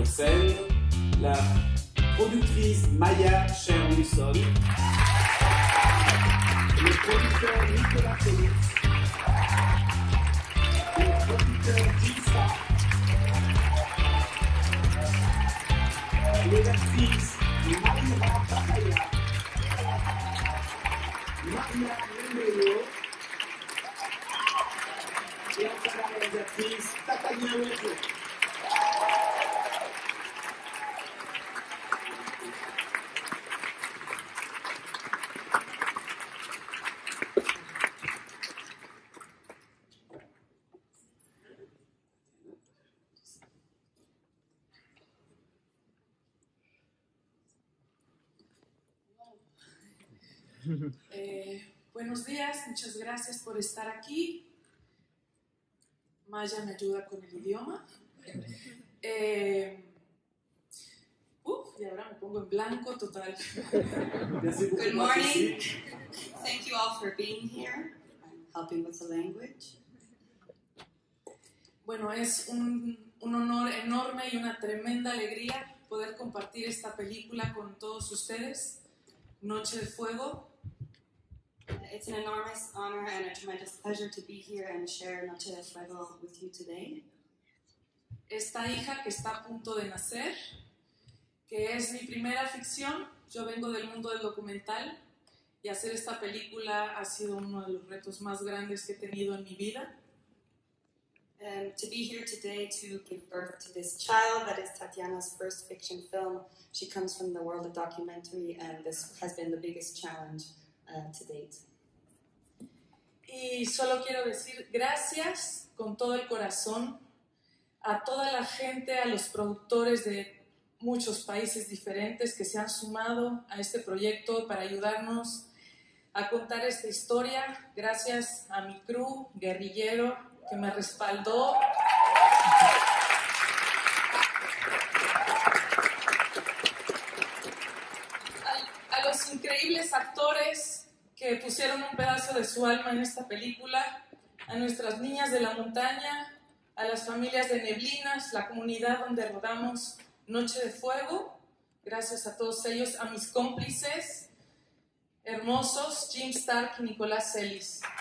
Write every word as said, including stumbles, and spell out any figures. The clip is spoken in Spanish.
scène la productrice Maya Chernisson, le producteur Nicolas Félix, le producteur Gisa, les actrices Maria Papaya, Maria Nemelo et enfin la réalisatrice Tatania Wejo. Eh, buenos días, muchas gracias por estar aquí. Maya me ayuda con el idioma. Eh, uf, y ahora me pongo en blanco total. Good morning. Thank you all for being here and helping with the language. Bueno, es un, un honor enorme y una tremenda alegría poder compartir esta película con todos ustedes, Noche de Fuego. It's an enormous honor and a tremendous pleasure to be here and share Noche de Fuego with you today. Esta hija que está a punto de nacer, que es mi primera ficción. Yo vengo del mundo del documental y hacer esta película ha sido uno de los retos más grandes que he tenido en mi vida. Um, to be here today to give birth to this child that is Tatiana's first fiction film. She comes from the world of documentary and this has been the biggest challenge uh, to date. Y solo quiero decir gracias con todo el corazón a toda la gente, a los productores de muchos países diferentes que se han sumado a este proyecto para ayudarnos a contar esta historia. Gracias a mi crew guerrillero que me respaldó. A, a los increíbles actores que pusieron un pedazo de su alma en esta película, a nuestras niñas de la montaña, a las familias de Neblinas, la comunidad donde rodamos Noche de Fuego. Gracias a todos ellos, a mis cómplices hermosos, Jim Stark y Nicolás Celis.